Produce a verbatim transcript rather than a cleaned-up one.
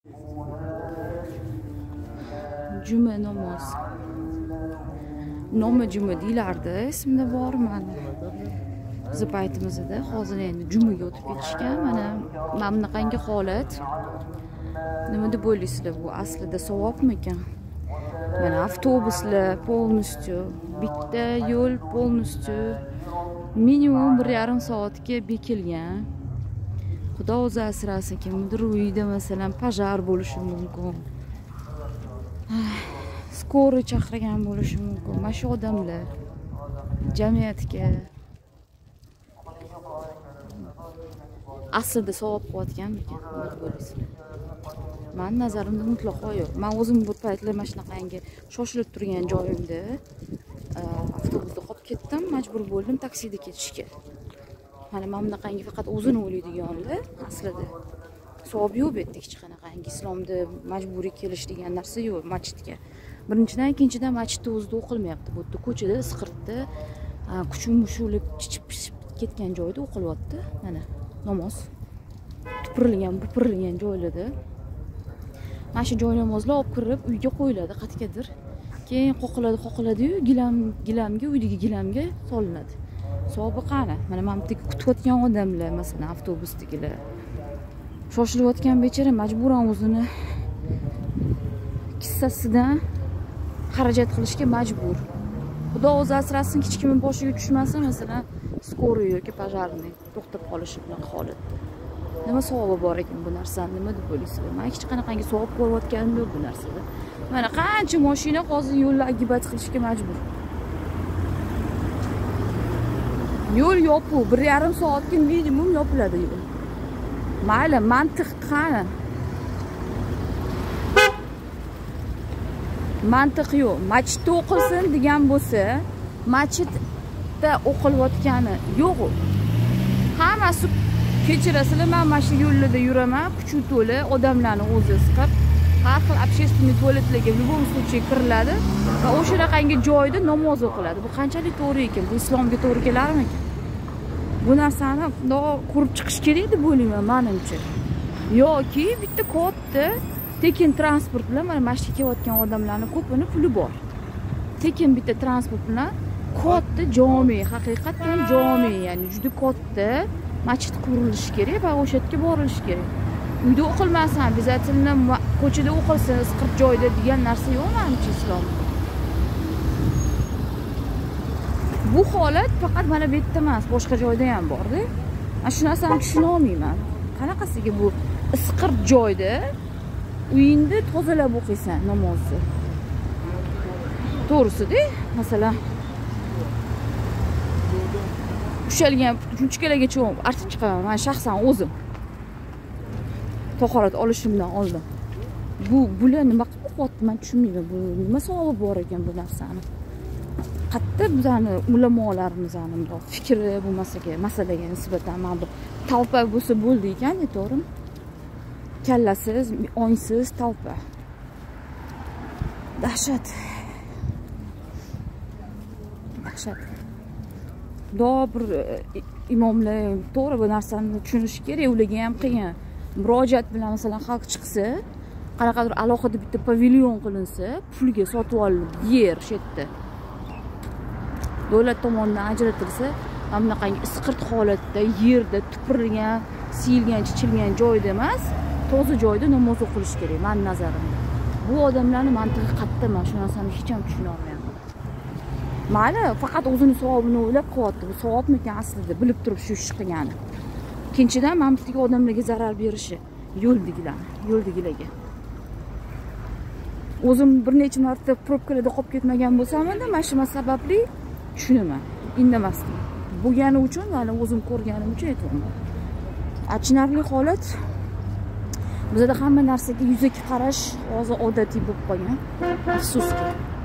Juma namoz. Nomi juma deyilardi, esimda bor mani. Biz paytimizda hozir endi jumaga o'tib ketishgan. Mana mana bunaqangi holat. Nima deb o'ylaysizlar, bu aslida savobmi ekan? Mana avtobuslar polностью, bitta yo'l polностью minimum bir yarim soatga bekilgan. Xudo o'zi asrasin, kimdir uyida masalan pojar bo'lishi mumkin. Skori chaqirgan bo'lishi mumkin. Mana shu odamlar jamiyatga aslida savob qilayotganmikan? Nima deb o'ylaysizlar? Men nazarimda mutlaqo yo'q. Men o'zim bu paytlar mana shunaqangi shoshilib turgan joyimda avtobusda qolib ketdim, majbur bo'ldim taksida ketishga. Mana men bunaqangi faqat o'zini o'ylaydiganlar aslida savob yo'q bu yerda hech qanaqangi. Islomda majburiy kelish degan narsa yo'q masjidga. Birinchidan, ikkinchidan masjidda o'zida o'qilmayapti. Bu yerda ko'chada, isqirtda, kuchum mushulib, chichib-pishib ketgan joyda o'qilyapti. Mana namoz. Tupurilgan, bupurilgan joylarda. Mana shu joy namozlar olib kirib uyga qo'yiladi qatgadir. Keyin qoqiladi, qoqiladi-yu, gilam, gilamga, uydagi gilamga solinadi. Savobi qani? Mana men bitta kutayotgan odamlar, masalan, avtobusdagilar. Shoshilayotgan bechara majburan o'zini kissasidan xarajat qilishga majbur. Xudo o'zi asrasin, hech kimning boshiga tushmasin, masalan, skoriy yoki pojarni to'xtab qolishi bunaqa holatda. Nima savobi bor ekan bu narsani? Nima deb o'ylaysizlar? Men hech qanaqangi savob ko'rayotganim yo'q bu narsada. Mana qancha mashina hozir yo'lni agibat qilishga majbur. Yo'l yopiq, bir yarim soatga minimum yopiladi yo'l. Mayli, mantiq qani? Mantiq yo'q. Masjidda o'qilsin degan bo'lsa, masjidda o'qilayotgani yo'q. Hammasi kechirasizlar, men mana shu yo'llarda yuraman, kuchi to'la odamlarni o'zi siqib, har xil общественный tualetlarga в любом случае kiriladi va o'sha raqamga joyda namoz o'qiladi. Bu qanchalik to'g'ri ekan? Bu islomga to'g'ri kelarmi ekan? Bu narsani xudo ko'rib chiqish kerak deb o'ylayman menimcha. Yoki bitta katta tekin transport bilan mana masjidga kelayotgan odamlarning ko'pini puli bor. Tekin bitta transport bilan katta jome, haqiqatan jome, ya'ni juda katta masjid qurilishi kerak va o'sha yerga borilishi kerak. Uyda o'qilmasin, обязательно ko'chada o'qilsin, isqirt joyda degan narsa yo'q menimcha islomda. Bu holat faqat mana bu yerda emas, boshqa joyda ham bor-da. Men shu narsani tushuna olmayman. Qanaqasiga bu isqirt joyda uyingda tozalab o'qiysan namozni. To'g'risi-da, masalan, ushalgan junchkalargacha artib chiqaman. Men shaxsan o'zim tahorat olishimdan oldin. Bu bular nima qilib o'qiyapti, men tushunmayman. Bu nima savobi bor ekan bu narsani? Qatta bizani ulamolarimizni fikri bu masalaga, masalaga nisbatan mana bu tavba bo'lsa bo'ldi ekan, to'g'rimi? Kallasiz, ongsiz tavba. Dahshat. Dahshat. Xudo bir imomlar to'g'ri bu narsani tushunishi kerak, ularga ham qiyin. Murojaat bilan masalan xalq chiqsa, qanaqadir alohida bitta pavilyon qilinsa, pulga sotib olib yer shu yerda. Davlat tomonidan ajratilsa, mana bunaqangi isqirt holatda yerda tupurilgan, siyilgan, chichilgan joyda emas, toza joyda namoz o'qilish kerak men nazarimda. Bu odamlarning mantiqi qatta, men shu narsani hech ham tushuna olmayman. Mayli, faqat o'zini savobini o'ylab qilyapti. Bu savobmikan aslida, bilib turib shu ish qilgani. Ikkinchidan, men bizdagi odamlarga zarar berishi, yo'ldagilar, yo'ldagilarga. O'zim bir necha marta probkalarda qolib ketmagan bo'lsam-da, mana shu sababli tushunaman, indamasdim. Bo'lgani uchun, ya'ni o'zim ko'rganim uchun aytaman. Achinarli holat. Bizda hamma narsaga yuzaki qarash hozir odatiy bo'lib qolgan. Afsuski.